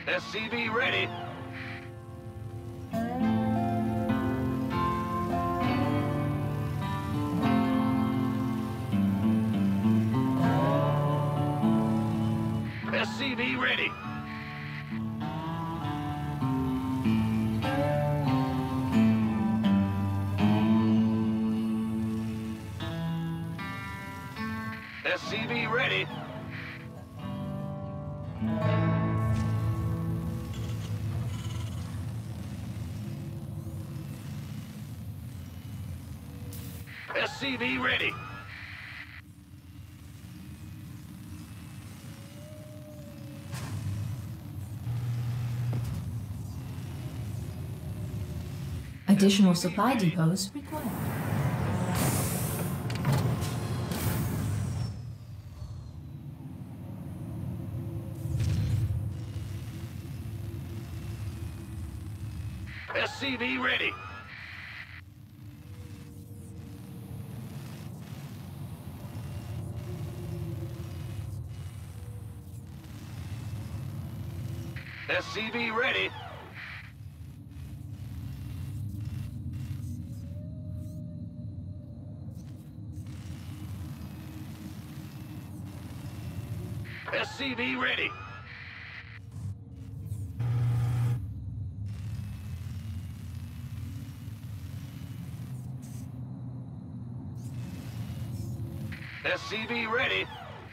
SCV ready. SCV ready. SCV ready. SCV ready. Additional supply depots required. SCV ready. SCV ready. SCV ready. SCV ready.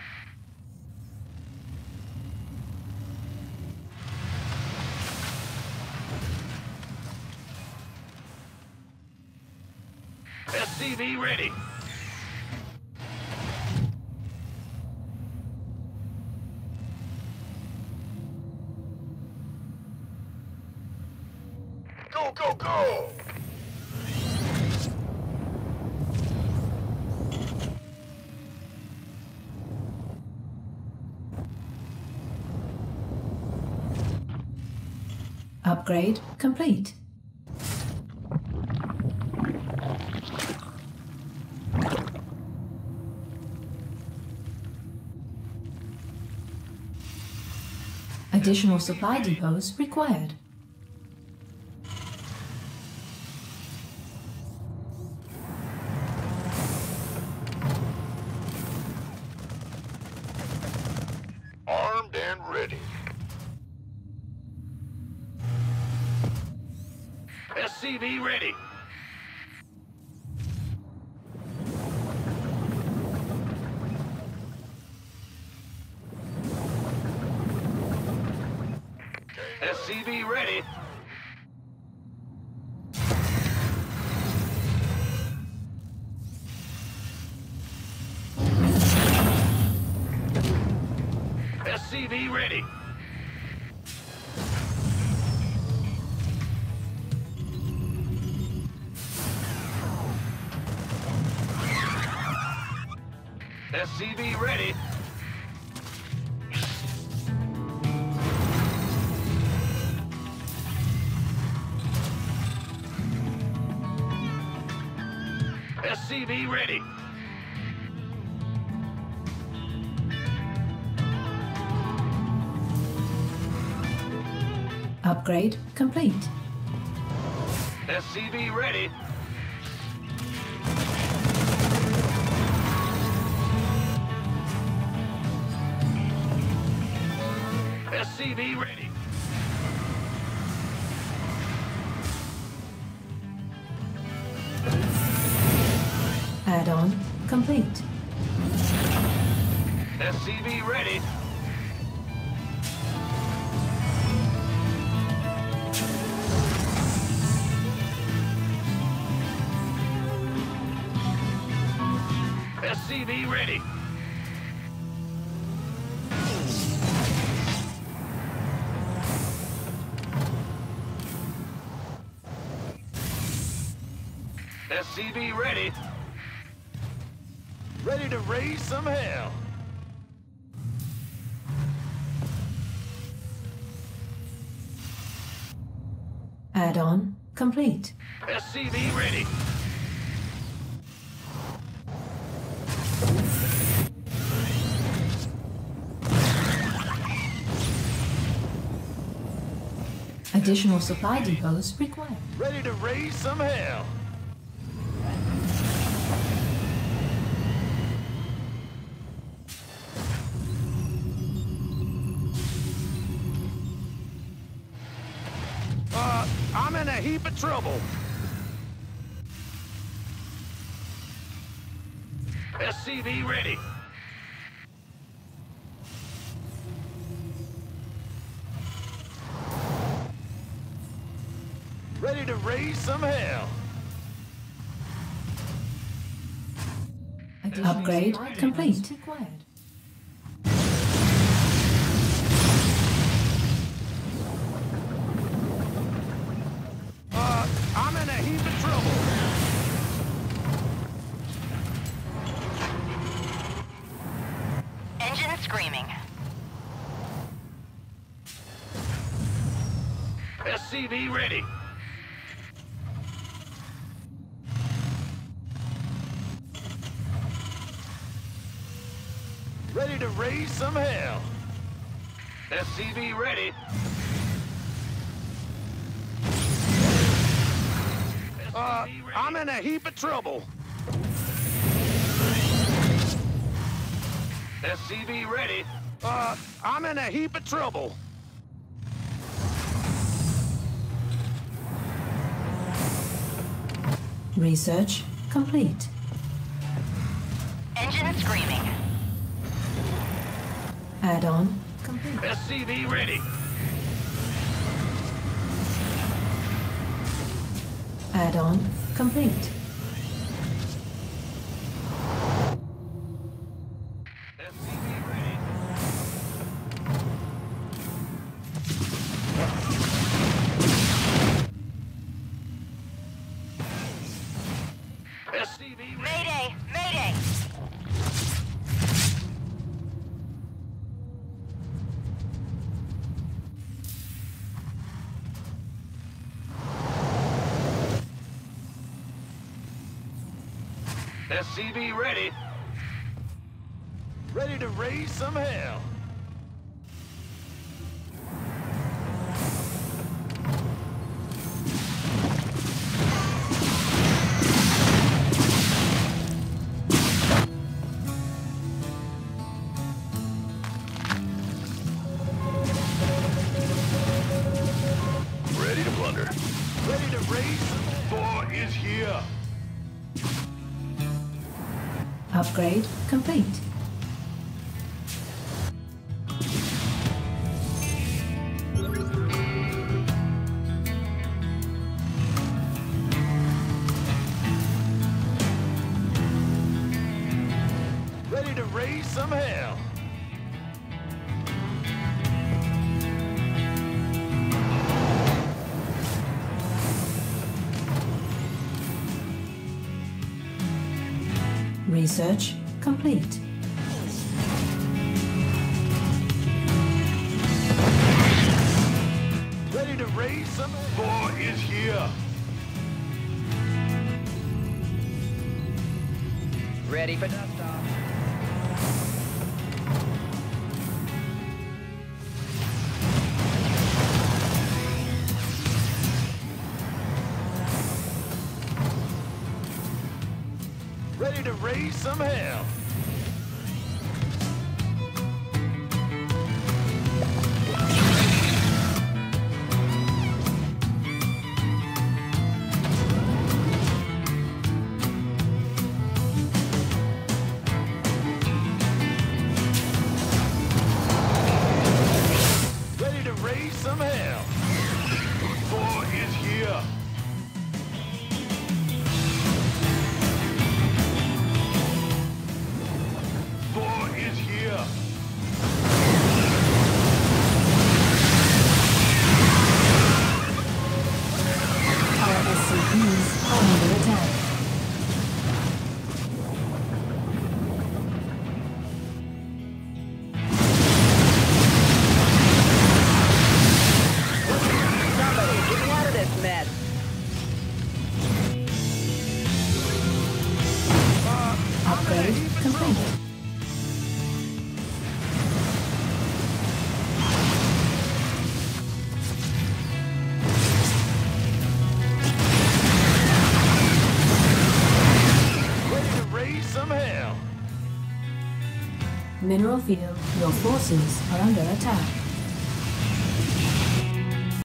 SCV ready. Go, go, go! Upgrade complete. Additional supply depots required. Armed and ready. SCV ready. SCV ready. SCV ready. SCV ready. SCV ready. Upgrade complete. SCV ready. SCV ready. Add-on complete. SCV ready. SCV ready. SCV ready. Ready to raise some hell. Add-on complete. SCV ready. Additional supply depots required. Ready to raise some hell. I'm in a heap of trouble. SCV ready. Ready to raise some hell. Upgrade complete. Required. I'm in a heap of trouble. Engine screaming. SCV ready. Ready to raise some hell. SCV ready. I'm in a heap of trouble. SCV ready. I'm in a heap of trouble. Research complete. Engine screaming. Add-on complete. SCV ready. Add-on complete. SCV ready. SCV ready. Mayday! Mayday! SCV ready. Ready to raise some hell. Ready to plunder. Ready to raise some hell. 4 is here. Upgrade complete. Ready to raise some hell. Research complete. Ready to raise some hell. 4 is here. Ready for dust off. Ready to raise some hell. Ready to raise some hell. 4 is here. Our SCVs are under attack. Somebody, get me out of this mess. Upgrade complete. Mineral field, your forces are under attack.